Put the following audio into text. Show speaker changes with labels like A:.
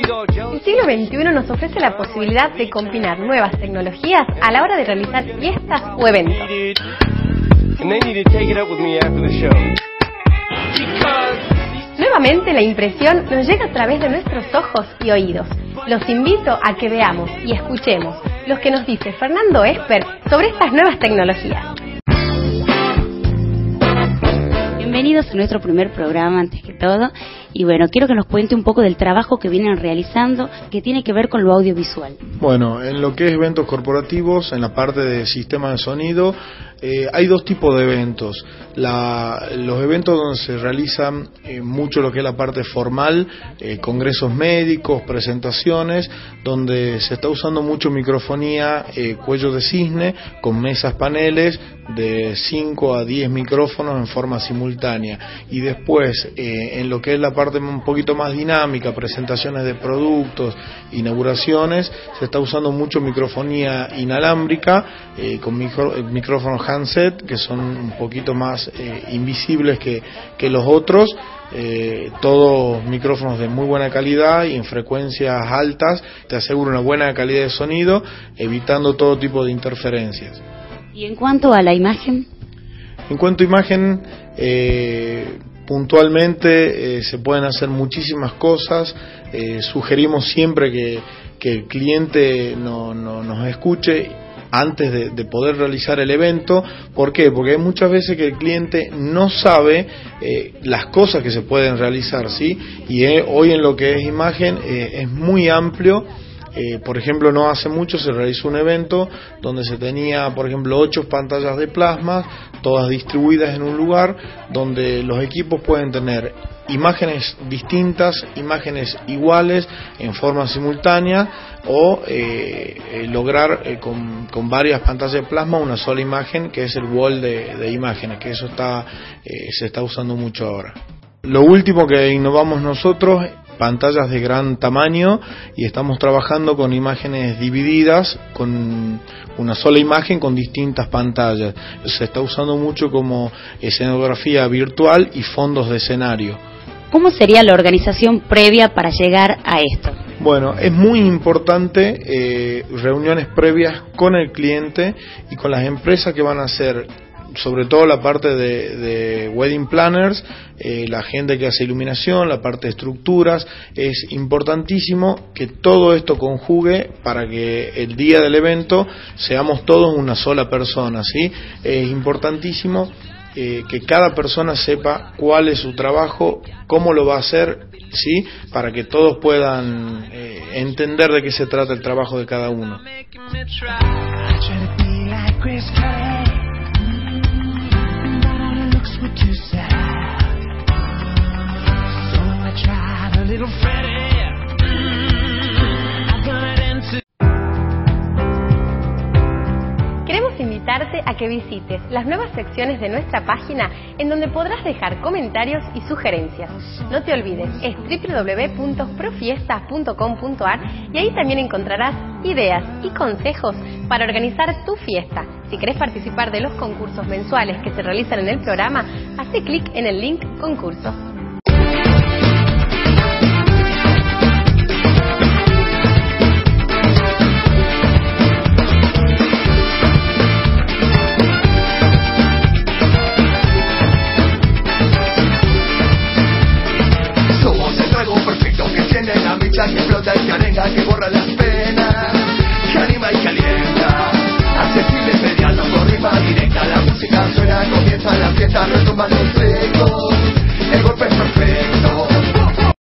A: El siglo XXI nos ofrece la posibilidad de combinar nuevas tecnologías a la hora de realizar fiestas o eventos. Nuevamente la impresión nos llega a través de nuestros ojos y oídos. Los invito a que veamos y escuchemos lo que nos dice Fernando Esper sobre estas nuevas tecnologías.
B: Bienvenidos a nuestro primer programa, antes que todo. Y bueno, quiero que nos cuente un poco del trabajo que vienen realizando, que tiene que ver con lo audiovisual.
C: Bueno, en lo que es eventos corporativos, en la parte de sistema de sonido, hay dos tipos de eventos. Los eventos donde se realizan mucho lo que es la parte formal, congresos médicos, presentaciones, donde se está usando mucho microfonía, cuello de cisne, con mesas paneles de 5 a 10 micrófonos en forma simultánea. Y después, en lo que es la parte un poquito más dinámica, presentaciones de productos, inauguraciones, se está usando mucho microfonía inalámbrica, con micrófonos handset, que son un poquito más invisibles que los otros, todos micrófonos de muy buena calidad y en frecuencias altas, te asegura una buena calidad de sonido, evitando todo tipo de interferencias.
B: ¿Y en cuanto a la imagen?
C: En cuanto a imagen, puntualmente se pueden hacer muchísimas cosas. Sugerimos siempre que el cliente nos escuche antes de poder realizar el evento. ¿Por qué? Porque hay muchas veces que el cliente no sabe las cosas que se pueden realizar, ¿sí? Y hoy en lo que es imagen es muy amplio. Por ejemplo, no hace mucho se realizó un evento donde se tenía, por ejemplo, 8 pantallas de plasma, todas distribuidas en un lugar, donde los equipos pueden tener imágenes distintas, imágenes iguales en forma simultánea, o lograr con varias pantallas de plasma una sola imagen, que es el wall de imágenes, que eso se está usando mucho ahora. Lo último que innovamos nosotros, pantallas de gran tamaño, y estamos trabajando con imágenes divididas, con una sola imagen con distintas pantallas. Se está usando mucho como escenografía virtual y fondos de escenario.
B: ¿Cómo sería la organización previa para llegar a esto?
C: Bueno, es muy importante reuniones previas con el cliente y con las empresas que van a hacer, sobre todo la parte de wedding planners, la gente que hace iluminación, la parte de estructuras. Es importantísimo que todo esto conjugue para que el día del evento seamos todos una sola persona, ¿sí? Es importantísimo que cada persona sepa cuál es su trabajo, cómo lo va a hacer, ¿sí? Para que todos puedan entender de qué se trata el trabajo de cada uno.
A: Queremos invitarte a que visites las nuevas secciones de nuestra página, en donde podrás dejar comentarios y sugerencias. No te olvides, es www.profiestas.com.ar, y ahí también encontrarás ideas y consejos para organizar tu fiesta. Si querés participar de los concursos mensuales que se realizan en el programa, hace clic en el link concurso.
D: Que flota y que arenga, que borra las penas.